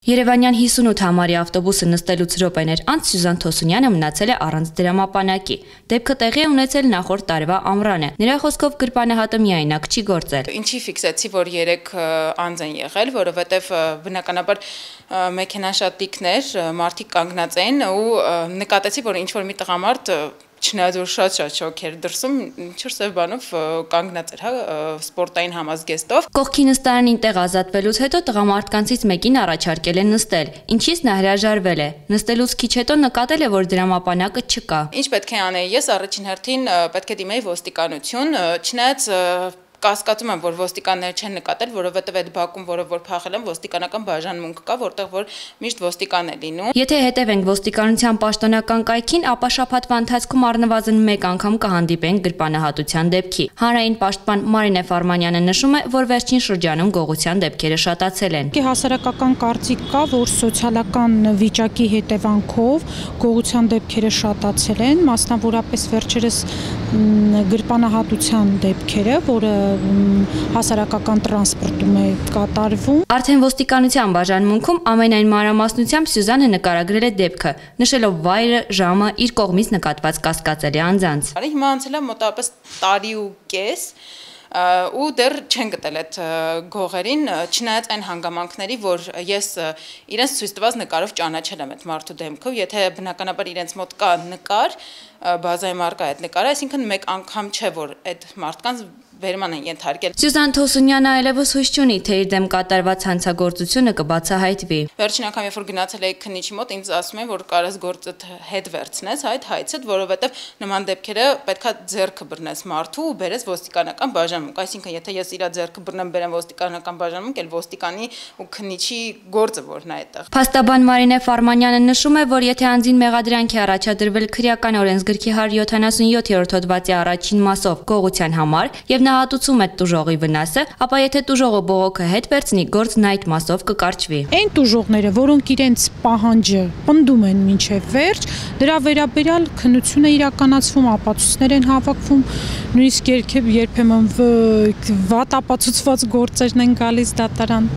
Երևանյան 58 համարի ավտոբուսը նստելուց րոպեներ անց Սյուզան Թոսունյանը մնացել է առանց դրամապանակի։ Դեպքը տեղի է ունեցել նախորդ տարվա ամռանը։ Նրա խոսքով գրպանահատը միայնակ չի գործել։ Ինչի ֆիքսեցի, որ 3 անձ են եղել, որովհետև բնականաբար մեքենաշատիկներ, մարդիկ կանգնած էին ու նկատեցի, որ ինչ-որ մի տղամարդ չնայած որ շատ շոկ էր դրսում, ինչ-որ սև բանով կանգնած էր, սպորտային համազգեստով։ Կողքի նստարանին տեղ ազատվելուց հետո տղամարդկանցից մեկին առաջարկել է նստել, ինչից նա հրաժարվել է։ Նստելուց քիչ հետո նկատել է, որ դրամապանակը չկա։ Ինչ պետք է անեի ես, առաջին հերթին պետք է դիմեի ոստիկանություն, չնայած կասկածում եմ, որ ոստիկանները չեն նկատել, որովհետև այդ բակում, որը որ փախել եմ, ոստիկանական բաժանմունք կա, որտեղ որ միշտ ոստիկան է լինում։ Եթե հետևենք ոստիկանության պաշտոնական կայքին, ապա շաբաթվա ընթացքում առնվազն մեկ անգամ կհանդիպենք գրպանահատության դեպքի։ Հանրային պաշտպան Մարինե Ֆարմանյանը նշում է, որ վերջին շրջանում գողության դեպքերը շատացել են։ Հասարակական կարծիք կա, որ սոցիալական վիճակի հետևանքով գողության դեպքերը շատացել են, մասնավորապես վերջերս գրպանահատության դեպքերը, որը հասարակական տրանսպորտում է կատարվում։ Արդեն ոստիկանության բաժանմունքում ամենայն մանրամասնությամբ Սյուզանը նկարագրել է դեպքը, նշելով վայրը, ժամը, իր կողմից նկատված կասկածելի անձանց։ Հիմա անցել է մոտավորապես տարի ու կես ու դեռ չեն գտել այդ գողերին, չնայած այն հանգամանքների, որ ես իրենց ցույց տված նկարով ճանաչել եմ այդ մարդու դեմքով, եթե բնականաբար իրենց մոտ կա նկար, բազայի մարկա այդ նկարը, այսինքն մեկ անգամ չէ, որ այդ մարդկանց վերման են ենթարկել։ Սյուզան Թոսունյանը այլևս հույս չունի, թե իր դեմ կատարված հանցագործությունը կբացահայտվի։ Վերջին անգամ, երբ որ գնացել էի քննիչի մոտ, ինձ ասում են, որ կարես գործդ հետ վերցնես, այդ հայցդ, որովհետև նման դեպքերը պետքա ձեռքը բռնես մարդու ու բերես ոստիկանական բաժանմունք։ Այսինքն, եթե ես իր ձեռքը բռնեմ, բերեմ ոստիկանական բաժանմունք, էլ ոստիկանի ու քննիչի գործը որն է այդտեղ։ Փաստաբան Մարինե Ֆարմանյանը նշում է, որ եթե անձին մեղադրանք է առաջադրվել քրեական օրենսգրքի 177-րդ հոդվածի առաջին մասով գողության համար եւ նա հատուցում է տուժողի վնասը, ապա եթե տուժողը բողոքը հետ վերցնի, գործն այդ մասով կկարճվի։ Այն տուժողները, որոնք իրենց պահանջը պնդում են մինչև վերջ, դրա վերաբերյալ քննություն է իրականացվում, ապացույցներ են հավաքվում, նույնիսկ երբեմն վատ ապացուցված գործերն են գալիս դատարան։